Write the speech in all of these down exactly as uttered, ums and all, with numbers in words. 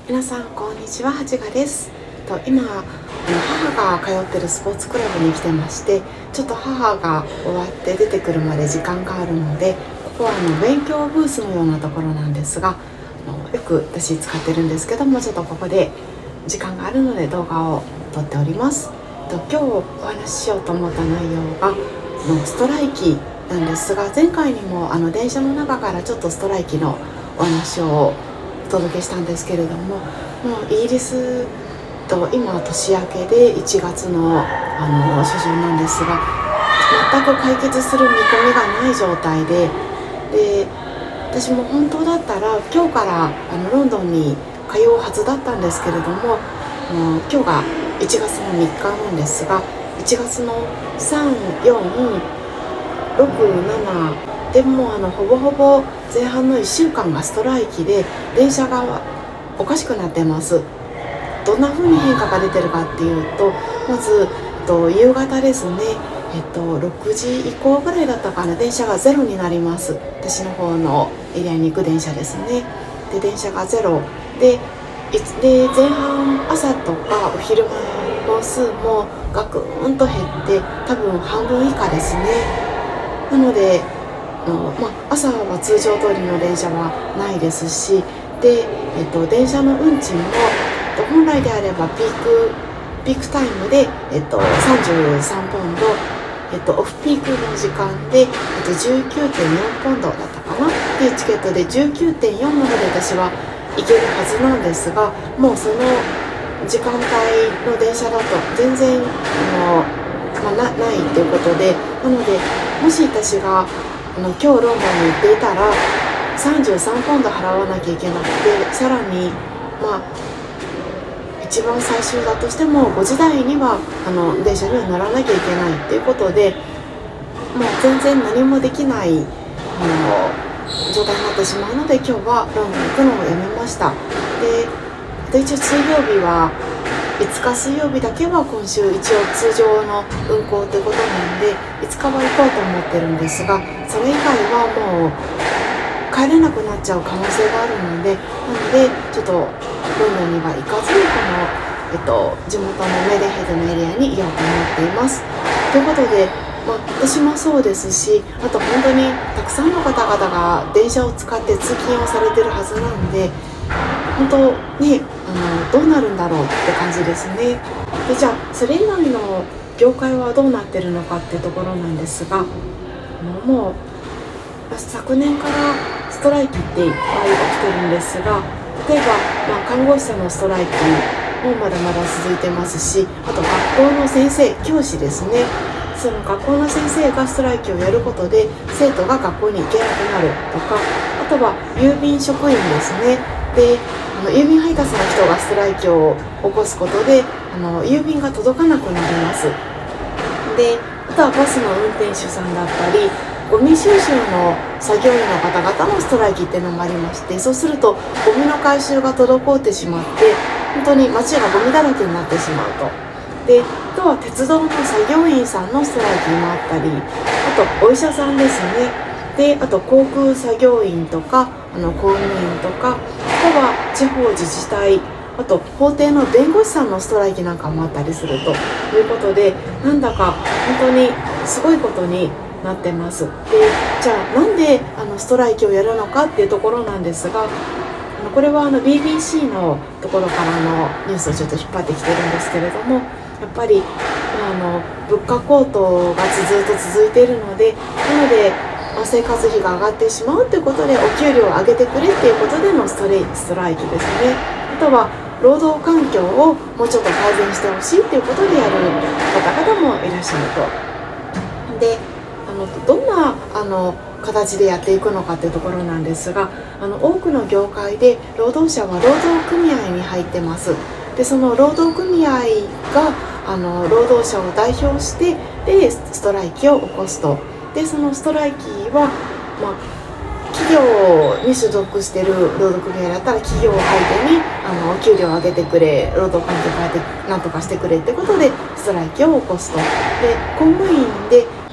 皆さんこんにちは、はちがです。と今母が通ってるスポーツクラブに来てまして、ちょっと母が終わって出てくるまで時間があるので、ここはあの勉強ブースのようなところなんですが、あのよく私使ってるんですけども、ちょっとここで時間があるので動画を撮っております。と今日お話ししようと思った内容がのストライキなんですが、前回にもあの電車の中からちょっとストライキのお話をお届けしたんですけれども、もうイギリスと今年明けでいちがつのあの初旬なんですが、全く解決する見込みがない状態で、で私も本当だったら今日からあのロンドンに通うはずだったんですけれども、もう今日がいちがつのみっかなんですが、いちがつのさん、よん、ろく、ななでもうあのほぼほぼ前半のいっしゅうかんがストライキで、電車がおかしくなってます。どんな風に変化が出てるかっていうと、まず、えっと、夕方ですね、えっと、ろくじ以降ぐらいだったかな、電車がゼロになります。私の方のエリアに行く電車ですね。で電車がゼロで、で前半朝とかお昼間の本数もガクンと減って、多分半分以下ですね。なのであの、まあ、朝は通常通りの電車はないですし、で、えっと、電車の運賃も本来であればピークピークタイムで、えっと、さんじゅうさんポンド、えっと、オフピークの時間で、えっと、じゅうきゅうてんよんポンドだったかなっていうチケットで じゅうきゅうてんよん まで私は行けるはずなんですが、もうその時間帯の電車だと全然あの、まあ、な, ないっていうことで、なのでもし私があの今日ロンドンに行っていたらさんじゅうさんポンド払わなきゃいけなくて、さらにまあ一番最終だとしてもごじ台にはあの電車には乗らなきゃいけないっていうことで、もう全然何もできないあの状態になってしまうので、今日はロンドンに行くのをやめました。で一応水曜日はいつか水曜日だけは今週一応通常の運行ということなんで、いつかは行こうと思ってるんですが、それ以外はもう帰れなくなっちゃう可能性があるので、なのでちょっとロンドンには行かずに、この、えっと、地元のメイデンヘッドのエリアにいようと思っています。ということで、まあ、私もそうですし、あと本当にたくさんの方々が電車を使って通勤をされてるはずなんで、本当にあのどうなるんだろうって感じですね。でじゃあそれ以外の業界はどうなってるのかっていうところなんですが、もう昨年からストライキっていっぱい起きてるんですが、例えば、まあ、看護師さんのストライキもまだまだ続いてますし、あと学校の先生、教師ですね、その学校の先生がストライキをやることで生徒が学校に行けなくなるとか、あとは郵便職員ですね。であの郵便配達の人がストライキを起こすことであの郵便が届かなくなります。であとはバスの運転手さんだったり、ゴミ収集の作業員の方々のストライキっていうのもありまして、そうするとゴミの回収が滞ってしまって、本当に街がゴミだらけになってしまうと。であとは鉄道の作業員さんのストライキもあったり、あとお医者さんですね。であと航空作業員とかあの公務員とか、あとは地方自治体、あと法廷の弁護士さんのストライキなんかもあったりするということで、なんだか本当にすごいことになってます。でじゃあなんであのストライキをやるのかっていうところなんですが、あのこれはあの ビービーシー のところからのニュースをちょっと引っ張ってきてるんですけれども、やっぱりあの物価高騰がずっと続いているので、なので生活費が上がってしまうということで、お給料を上げてくれっていうことでのストレストライキですね。あとは労働環境をもうちょっと改善してほしいっていうことでやる方々もいらっしゃると。であのどんなあの形でやっていくのかっていうところなんですが、あの多くの業界で労働者は労働組合に入ってます。でその労働組合があの労働者を代表してでストライキを起こすと。でそのストライキは、まあ、企業に所属している労働組合だったら企業を相手にあの給料を上げてくれ、労働環境を変えてなんとかしてくれってことでストライキを起こすと。で公務員で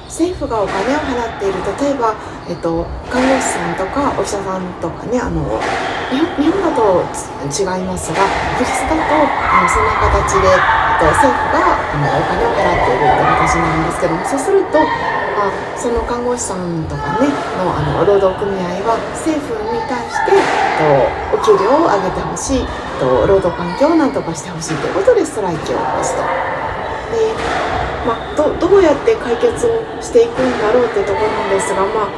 政府がお金を払っている、例えば、えっと、看護師さんとかお医者さんとかね、あの日本日本だと違いますが、イギリスだとあのそんな形で、えっと、政府があのお金を払っているって形になるんですけども、そうすると、まあ、その看護師さんとかねの、あの労働組合は政府に対して、えっと、お給料を上げてほしい、えっと、労働環境をなんとかしてほしいということでストライキを起こすと。でまあ、ど, どうやって解決をしていくんだろうっていうところなんですが、まあ、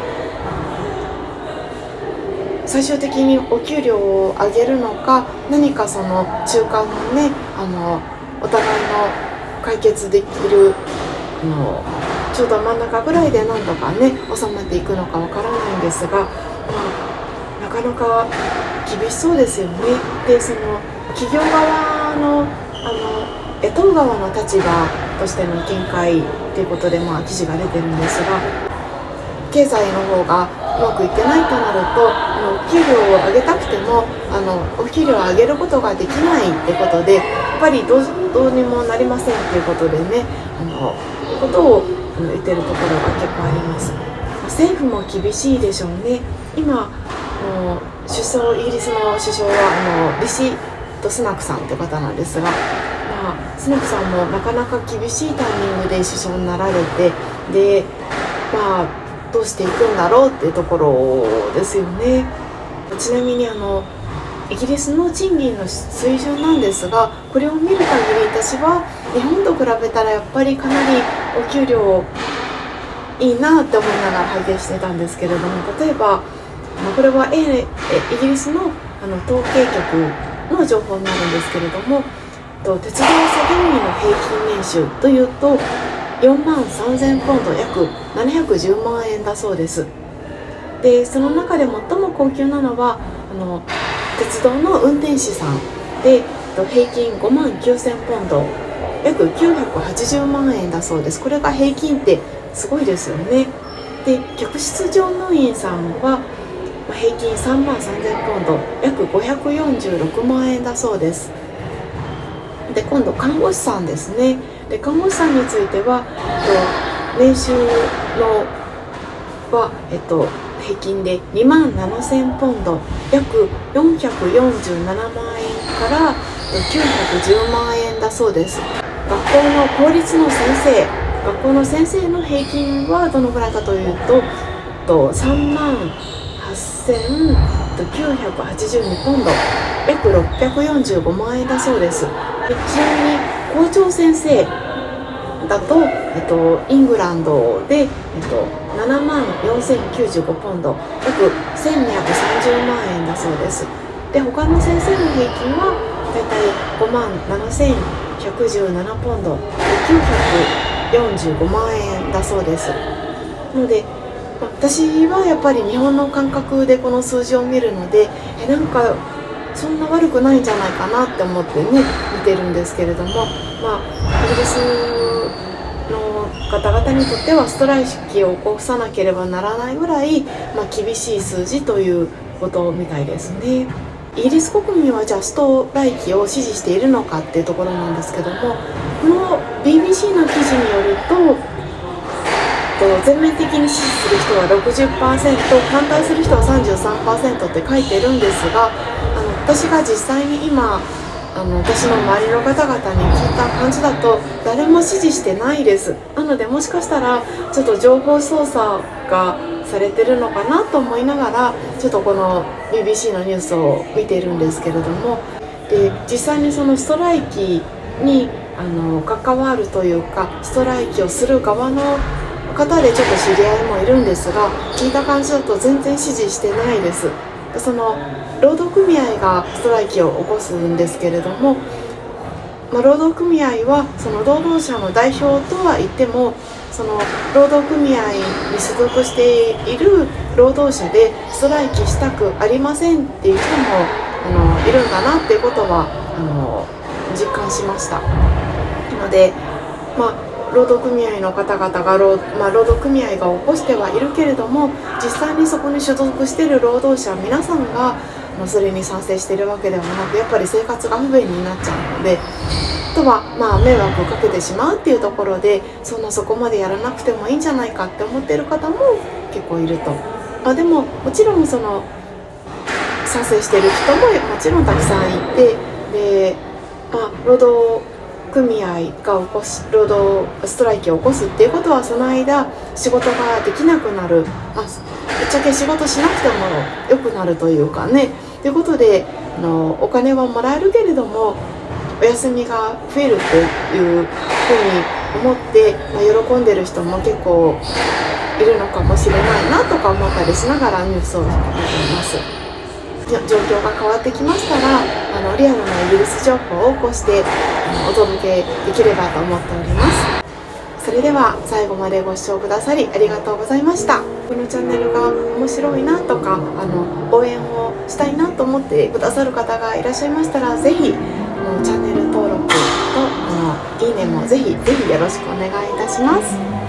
最終的にお給料を上げるのか、何かその中間のね、あのお互いの解決できるあのちょうど真ん中ぐらいでなんとかね収まっていくのかわからないんですが、まあ、なかなか厳しそうですよね。でその企業側のあの雇う側の立場としての見解ということで、まあ、記事が出てるんですが、経済の方がうまくいってないとなると、あのお給料を上げたくてもあのお給料を上げることができないってことで、やっぱりどう、どうにもなりませんっていうことでね、あのことを言ってるところが結構あります。政府も厳しいでしょうね。今あの首相イギリスの首相はあのリシ・ドスナクさんって方なんですが、まあ、スナクさんもなかなか厳しいタイミングで首相になられて、で、まあ、どうしていくんだろうっていうところですよね。ちなみにあのイギリスの賃金の水準なんですが、これを見る限り私は日本と比べたらやっぱりかなりお給料いいなって思いながら拝見してたんですけれども、例えばこれはイギリスのあの統計局の情報になるんですけれども、鉄道作業員の平均年収というとよんまんさんぜんポンド、約ななひゃくじゅうまんえんだそうです。でその中で最も高級なのはあの鉄道の運転士さんで、平均ごまんきゅうせんポンド、約きゅうひゃくはちじゅうまんえんだそうです。これが平均ってすごいですよね。で客室乗務員さんは平均さんまんさんぜんポンド、約ごひゃくよんじゅうろくまんえんだそうです。で今度看護師さんですね。で看護師さんについては、えっと、年収のは、えっと、平均でにまんななせんポンド、約よんひゃくよんじゅうななまんえんからきゅうひゃくじゅうまんえんだそうです。学校の公立の先生学校の先生の平均はどのぐらいかというとさんまんはっせんきゅうひゃくはちじゅうにポンド、約ろっぴゃくよんじゅうごまんえんだそうです。でちなみに校長先生だと、えっと、イングランドで、えっと、ななまんよんせんきゅうじゅうごポンド、約せんにひゃくさんじゅうまんえんだそうです。で他の先生の平均はだいたいごまんななせんひゃくじゅうななポンド、きゅうひゃくよんじゅうごまんえんだそうです。なので私はやっぱり日本の感覚でこの数字を見るので、えなんかそんな悪くないんじゃないかなって思ってね見てるんですけれども、まあイギリスの方々にとってはストライキを起こさなければならないぐらい、まあ、厳しい数字ということみたいですね。イギリス国民はじゃあストライキを支持しているのかっていうところなんですけども、この ビービーシー の記事によると全面的に支持する人は ろくじゅっパーセント、 反対する人は さんじゅうさんパーセント って書いてるんですが、あの私が実際に今あの私の周りの方々に聞いた感じだと誰も支持してないです。なのでもしかしたらちょっと情報操作がされてるのかなと思いながらちょっとこの ビービーシー のニュースを見ているんですけれども、で実際にそのストライキにあの関わるというかストライキをする側の方でちょっと知り合いもいるんですが、聞いた感じだと全然支持してないです。その労働組合がストライキを起こすんですけれども、まあ、労働組合はその労働者の代表とは言ってもその労働組合に所属している労働者でストライキしたくありませんっていう人もあのいるんだなっていうことはあの実感しました。なので、まあ労働組合の方々が労、まあ、労働組合が起こしてはいるけれども、実際にそこに所属している労働者皆さんがそれに賛成しているわけではなく、やっぱり生活が不便になっちゃうので、 あとはまあ迷惑をかけてしまうっていうところで、そんなそこまでやらなくてもいいんじゃないかって思っている方も結構いると。あでももちろんその賛成してる人ももちろんたくさんいて、で、まあ、労働組合が起こし労働ストライキを起こすっていうことは、その間仕事ができなくなる、まあ、ぶっちゃけ仕事しなくても良くなるというかね、ということであのお金はもらえるけれどもお休みが増えるというふうに思って、まあ、喜んでる人も結構いるのかもしれないなとか思ったりしながらニュースを見ています。状況が変わってきましたら、あのリアルなイギリス情報をこうしてあのお届けできればと思っております。それでは最後までご視聴くださりありがとうございました。このチャンネルが面白いなとか、あの応援をしたいなと思ってくださる方がいらっしゃいましたら、ぜひあのチャンネル登録とあのいいねもぜひぜひよろしくお願いいたします。